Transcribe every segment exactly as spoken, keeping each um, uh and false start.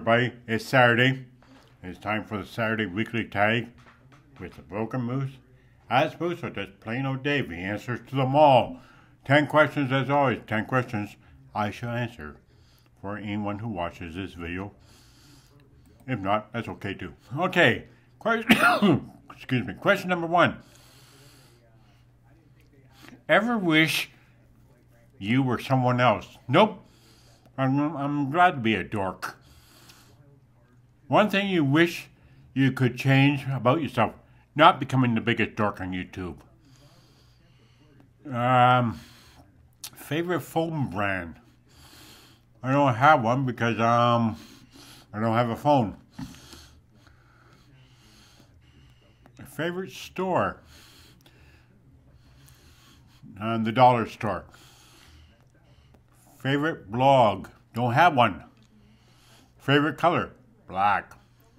everybody. It's Saturday. It's time for the Saturday Weekly Tag with the Broken Moose. As Moose or just plain old Dave. He answers to them all. Ten questions as always. Ten questions I shall answer for anyone who watches this video. If not, that's okay too. Okay. Question, excuse me. Question number one. Ever wish you were someone else? Nope. I'm, I'm glad to be a dork. One thing you wish you could change about yourself. Not becoming the biggest dork on YouTube. Um, favorite phone brand? I don't have one because um, I don't have a phone. Favorite store? Uh, the dollar store. Favorite blog? Don't have one. Favorite color? Black.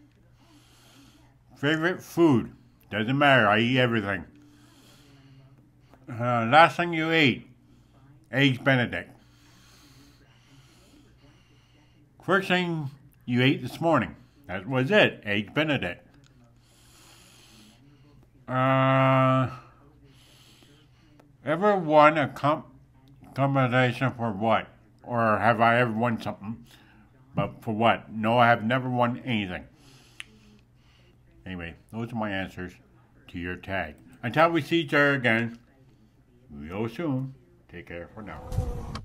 Favorite food? Doesn't matter. I eat everything. Uh, last thing you ate? Eggs Benedict. First thing you ate this morning? That was it. Eggs Benedict. Uh, ever won a comp competition for what? Or have I ever won something? But for what? No, I have never won anything. Anyway, those are my answers to your tag. Until we see each other again, real soon. Take care for now.